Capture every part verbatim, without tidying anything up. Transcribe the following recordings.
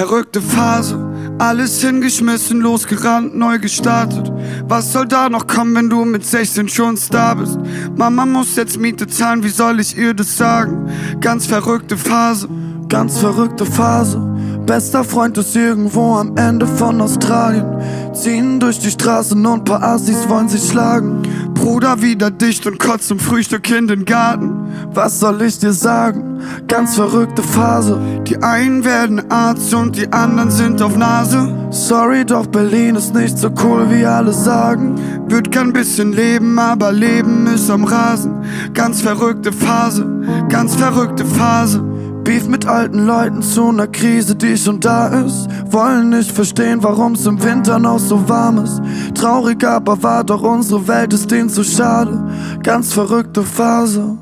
verrückte Phase, alles hingeschmissen, losgerannt, neu gestartet. Was soll da noch kommen, wenn du mit sechzehn schon Star bist? Mama muss jetzt Miete zahlen, wie soll ich ihr das sagen? Ganz verrückte Phase, ganz verrückte Phase. Bester Freund ist irgendwo am Ende von Australien. Ziehen durch die Straßen und paar Assis wollen sich schlagen. Bruder wieder dicht und kotzt zum Frühstück in den Garten. Was soll ich dir sagen? Ganz verrückte Phase. Die einen werden Arzt und die anderen sind auf Nase. Sorry, doch Berlin ist nicht so cool, wie alle sagen. Würd gern bisschen leben, aber Leben ist am Rasen. Ganz verrückte Phase, ganz verrückte Phase. Beef mit alten Leuten zu ner Krise, die schon da ist. Wollen nicht verstehen, warum's im Winter noch so warm ist. Traurig, aber wahr, doch unsere Welt ist denen zu schade. Ganz verrückte Phase.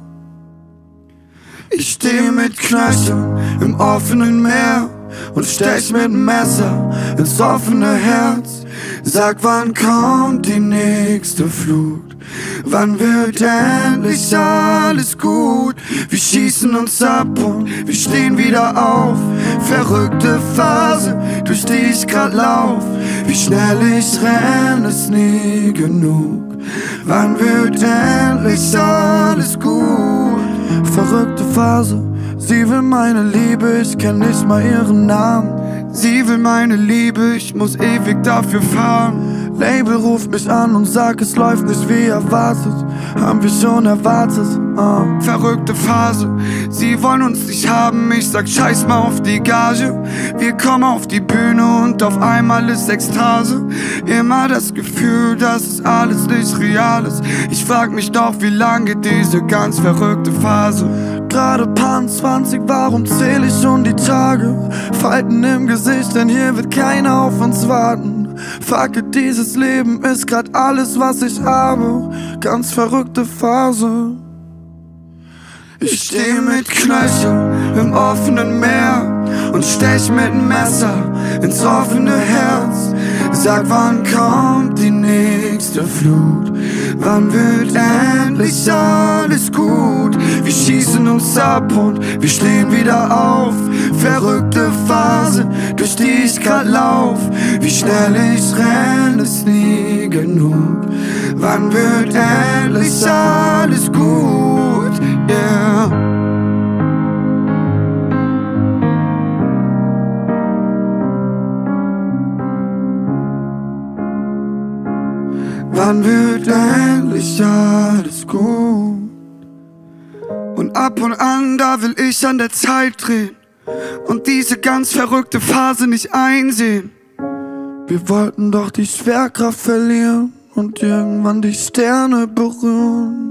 Ich steh mit Knöcheln im offenen Meer und stech mit dem Messer ins offene Herz. Sag, wann kommt die nächste Flut? Wann wird endlich alles gut? Wir schießen uns ab und wir stehen wieder auf. Verrückte Phase, durch die ich grad lauf. Wie schnell ich renn, ist nie genug. Wann wird endlich alles gut? Verrückte Phase, sie will meine Liebe, ich kenn nicht mal ihren Namen. Sie will meine Liebe, ich muss ewig dafür fahren. Label ruft mich an und sagt, es läuft nicht wie erwartet. Haben wir schon erwartet, uh. Verrückte Phase, sie wollen uns nicht haben. Ich sag scheiß mal auf die Gage. Wir kommen auf die Bühne und auf einmal ist Ekstase. Immer das Gefühl, dass es alles nicht real ist. Ich frag mich doch, wie lang geht diese ganz verrückte Phase? Gerade Pan zwanzig, warum zähl ich schon die Tage? Falten im Gesicht, denn hier wird keiner auf uns warten. Fuck it, dieses Leben ist grad alles, was ich habe. Ganz verrückte Phase. Ich steh mit Knöcheln im offenen Meer und stech mit dem Messer ins offene Herz. Sag, wann kommt die nächste Flut? Wann wird endlich alles gut? Wir schießen uns ab und wir stehen wieder auf. Verrückte Phase, durch die ich grad lauf. Wie schnell ich renn, ist nie genug. Wann wird endlich alles gut? Yeah. Wann wird endlich alles gut? Und ab und an, da will ich an der Zeit drehen und diese ganz verrückte Phase nicht einsehen. Wir wollten doch die Schwerkraft verlieren und irgendwann die Sterne berühren.